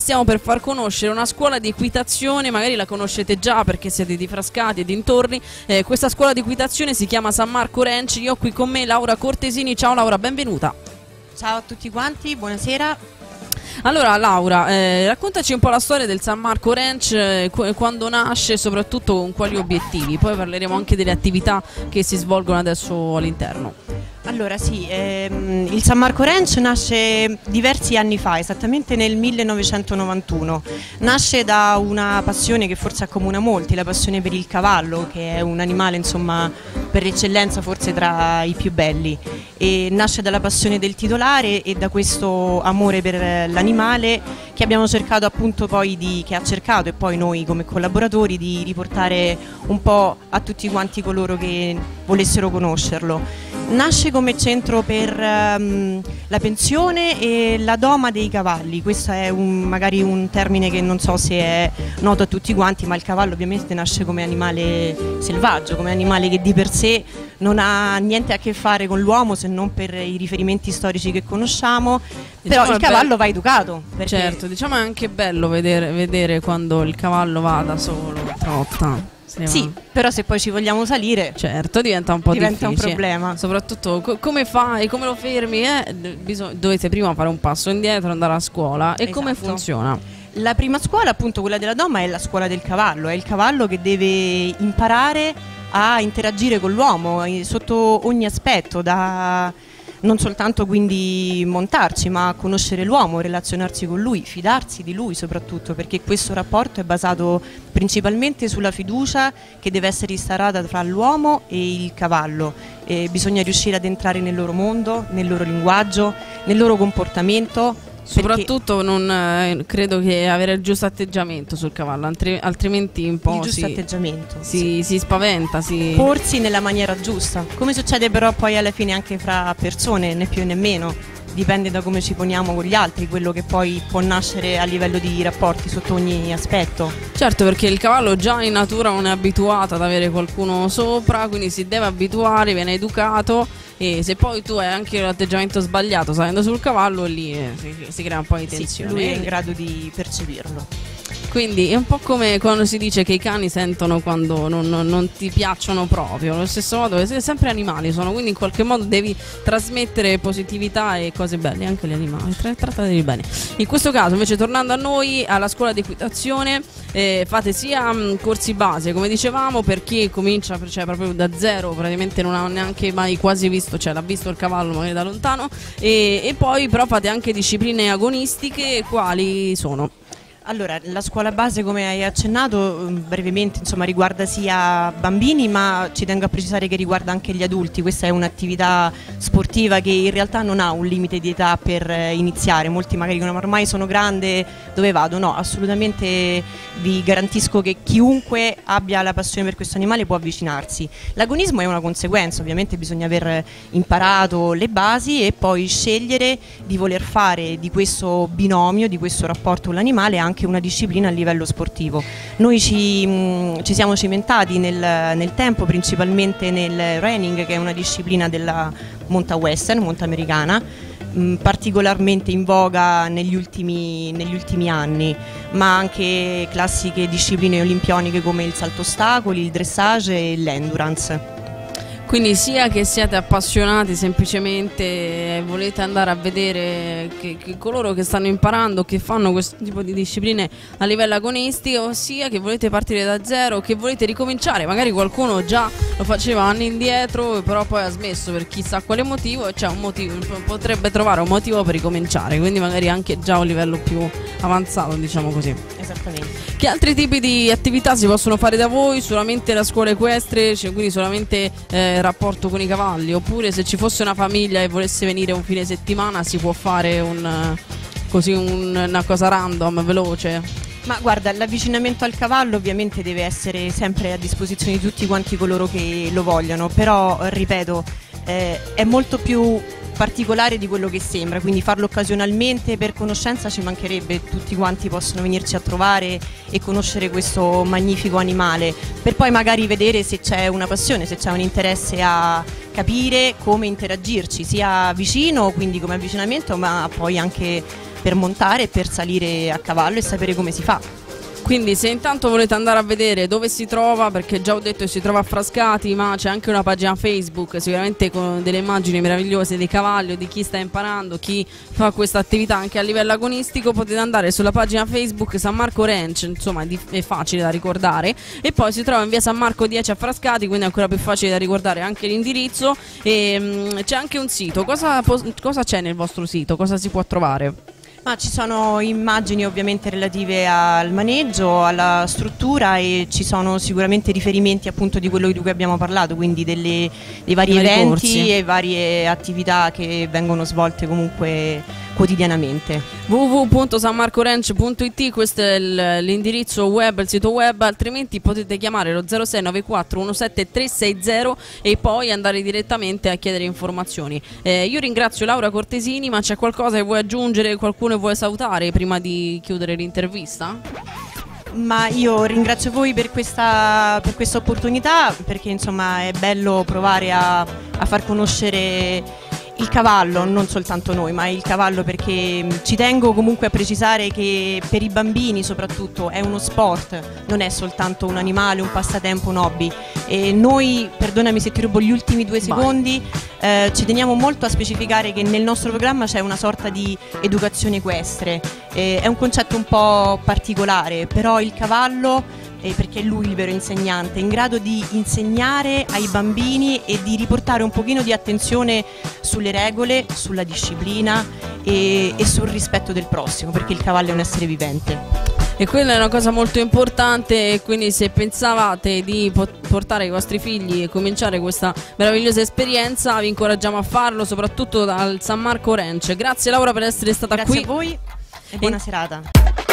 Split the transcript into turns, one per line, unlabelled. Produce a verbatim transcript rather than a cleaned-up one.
stiamo per far conoscere una scuola di equitazione, magari la conoscete già perché siete di Frascati e dintorni. Eh, questa scuola di equitazione si chiama San Marco Ranch. Io ho qui con me Laura Cortesini. Ciao Laura, benvenuta.
Ciao a tutti quanti, buonasera.
Allora Laura, eh, raccontaci un po' la storia del San Marco Ranch, eh, quando nasce e soprattutto con quali obiettivi. Poi parleremo anche delle attività che si svolgono adesso all'interno.
Allora sì, ehm, il San Marco Ranch nasce diversi anni fa, esattamente nel millenovecentonovantuno. Nasce da una passione che forse accomuna molti, la passione per il cavallo, che è un animale insomma per eccellenza forse tra i più belli. E nasce dalla passione del titolare e da questo amore per l'animale che abbiamo cercato appunto poi di, che ha cercato e poi noi come collaboratori di riportare un po' a tutti quanti coloro che volessero conoscerlo. Nasce come centro per um, la pensione e la doma dei cavalli. Questo è un, magari un termine che non so se è noto a tutti quanti, ma il cavallo ovviamente nasce come animale selvaggio, come animale che di per sé non ha niente a che fare con l'uomo se non per i riferimenti storici che conosciamo, diciamo, però il cavallo va educato.
Certo, diciamo è anche bello vedere, vedere quando il cavallo va da solo, trotta.
Sì, però se poi ci vogliamo salire,
certo, diventa un po'
diventa
difficile.
un problema.
Soprattutto co come fai, come lo fermi? Eh? Dovete prima fare un passo indietro, andare a scuola. E esatto. Come funziona?
La prima scuola, appunto quella della doma, è la scuola del cavallo. È il cavallo che deve imparare a interagire con l'uomo sotto ogni aspetto, da non soltanto quindi montarci, ma conoscere l'uomo, relazionarsi con lui, fidarsi di lui soprattutto, perché questo rapporto è basato principalmente sulla fiducia che deve essere instaurata tra l'uomo e il cavallo. E bisogna riuscire ad entrare nel loro mondo, nel loro linguaggio, nel loro comportamento.
Soprattutto non eh, credo che avere il giusto atteggiamento sul cavallo, altri, altrimenti un po'
il giusto
si,
atteggiamento
si,
sì.
si spaventa, si...
porsi nella maniera giusta, come succede però poi alla fine anche fra persone, né più né meno, dipende da come ci poniamo con gli altri, quello che poi può nascere a livello di rapporti sotto ogni aspetto.
Certo, perché il cavallo già in natura non è abituato ad avere qualcuno sopra, quindi si deve abituare, viene educato. E se poi tu hai anche l'atteggiamento sbagliato salendo sul cavallo, lì eh, si, si crea un po' di tensione.
Sì, lui è in grado di percepirlo.
Quindi è un po' come quando si dice che i cani sentono quando non, non, non ti piacciono proprio. Allo stesso modo, sempre animali sono, quindi in qualche modo devi trasmettere positività e cose belle anche agli animali, tra, trattali bene. In questo caso invece, tornando a noi, alla scuola di equitazione, eh, fate sia mh, corsi base, come dicevamo, per chi comincia, cioè proprio da zero, praticamente non ha neanche mai quasi visto, cioè l'ha visto il cavallo magari da lontano, e, e poi però fate anche discipline agonistiche. Quali sono?
Allora, la scuola base, come hai accennato brevemente, insomma, riguarda sia bambini, ma ci tengo a precisare che riguarda anche gli adulti. Questa è un'attività sportiva che in realtà non ha un limite di età per iniziare. Molti magari dicono: ma ormai sono grande, dove vado? No, assolutamente vi garantisco che chiunque abbia la passione per questo animale può avvicinarsi. L'agonismo è una conseguenza, ovviamente bisogna aver imparato le basi e poi scegliere di voler fare di questo binomio, di questo rapporto con l'animale anche anche una disciplina a livello sportivo. Noi ci, mh, ci siamo cimentati nel, nel tempo principalmente nel running, che è una disciplina della monta western, monta americana, mh, particolarmente in voga negli ultimi, negli ultimi anni, ma anche classiche discipline olimpioniche come il salto ostacoli, il dressage e l'endurance.
Quindi sia che siate appassionati semplicemente, volete andare a vedere che, che coloro che stanno imparando, che fanno questo tipo di discipline a livello agonistico, sia che volete partire da zero, che volete ricominciare, magari qualcuno già lo faceva anni indietro però poi ha smesso per chissà quale motivo, c'è un motivo, potrebbe trovare un motivo per ricominciare, quindi magari anche già a un livello più avanzato, diciamo così.
Esattamente.
Che altri tipi di attività si possono fare da voi? Solamente la scuola equestre, cioè quindi solamente eh, rapporto con i cavalli, oppure se ci fosse una famiglia e volesse venire un fine settimana si può fare un, così un, una cosa random, veloce?
Ma guarda, l'avvicinamento al cavallo ovviamente deve essere sempre a disposizione di tutti quanti coloro che lo vogliono, però ripeto, eh, è molto più particolare di quello che sembra, quindi farlo occasionalmente per conoscenza ci mancherebbe, tutti quanti possono venirci a trovare e conoscere questo magnifico animale, per poi magari vedere se c'è una passione, se c'è un interesse a capire come interagirci, sia vicino, quindi come avvicinamento, ma poi anche per montare, per salire a cavallo e sapere come si fa.
Quindi se intanto volete andare a vedere dove si trova, perché già ho detto che si trova a Frascati, ma c'è anche una pagina Facebook sicuramente con delle immagini meravigliose dei cavalli, di chi sta imparando, chi fa questa attività anche a livello agonistico, potete andare sulla pagina Facebook San Marco Ranch, insomma è, di- è facile da ricordare, e poi si trova in via San Marco dieci a Frascati, quindi è ancora più facile da ricordare anche l'indirizzo, e mh, c'è anche un sito. Cosa, pos- cosa c'è nel vostro sito? Cosa si può trovare?
Ma ci sono immagini ovviamente relative al maneggio, alla struttura, e ci sono sicuramente riferimenti appunto di quello di cui abbiamo parlato, quindi delle, dei vari
Vari
eventi
corsi.
e varie attività che vengono svolte comunque quotidianamente.
w w w punto san marco ranch punto i t, questo è il- l'indirizzo web, il sito web, altrimenti potete chiamare lo zero sei nove quattro uno sette tre sei zero e poi andare direttamente a chiedere informazioni. Eh, io ringrazio Laura Cortesini, ma c'è qualcosa che vuoi aggiungere, qualcuno vuoi salutare prima di chiudere l'intervista?
Ma io ringrazio voi per questa, per questa opportunità, perché insomma è bello provare a, a far conoscere il cavallo, non soltanto noi, ma il cavallo, perché ci tengo comunque a precisare che per i bambini soprattutto è uno sport, non è soltanto un animale, un passatempo, un hobby. E noi, perdonami se ti rubo gli ultimi due secondi, eh, ci teniamo molto a specificare che nel nostro programma c'è una sorta di educazione equestre. Eh, è un concetto un po' particolare, però il cavallo, eh, perché è lui il vero insegnante, è in grado di insegnare ai bambini e di riportare un pochino di attenzione sulle regole, sulla disciplina e, e sul rispetto del prossimo, perché il cavallo è un essere vivente.
E quella è una cosa molto importante, e quindi se pensavate di pot- portare i vostri figli e cominciare questa meravigliosa esperienza, vi incoraggiamo a farlo, soprattutto dal San Marco Ranch. Grazie Laura per essere stata
Grazie
qui.
a voi e buona
E-
serata.